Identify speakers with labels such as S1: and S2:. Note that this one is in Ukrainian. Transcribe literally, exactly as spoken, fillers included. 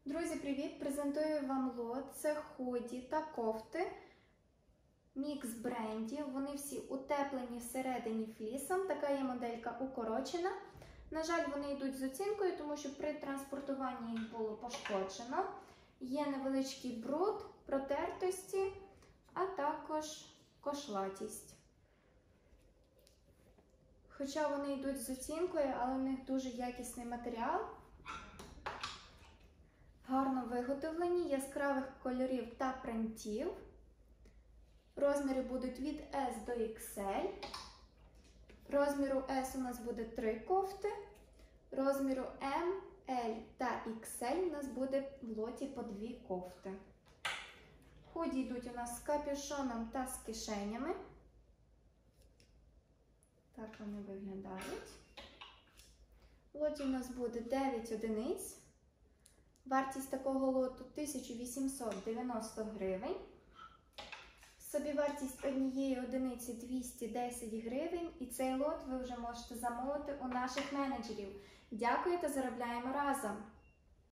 S1: Друзі, привіт! Презентую вам лот. Це худі та кофти. Мікс брендів. Вони всі утеплені всередині флісом. Така є моделька укорочена. На жаль, вони йдуть з оцінкою, тому що при транспортуванні їх було пошкоджено. Є невеличкий бруд, протертості, а також кошлатість. Хоча вони йдуть з оцінкою, але в них дуже якісний матеріал. Гарно виготовлені, яскравих кольорів та принтів. Розміри будуть від ес до ікс ель. Розміру ес у нас буде три кофти. Розміру ем, ель та ікс ель у нас буде в лоті по дві кофти. Худі йдуть у нас з капюшоном та з кишенями. Так вони виглядають. В лоті у нас буде дев'ять одиниць. Вартість такого лоту тисяча вісімсот дев'яносто гривень. Собівартість однієї одиниці двісті десять гривень. І цей лот ви вже можете замовити у наших менеджерів. Дякую та заробляємо разом!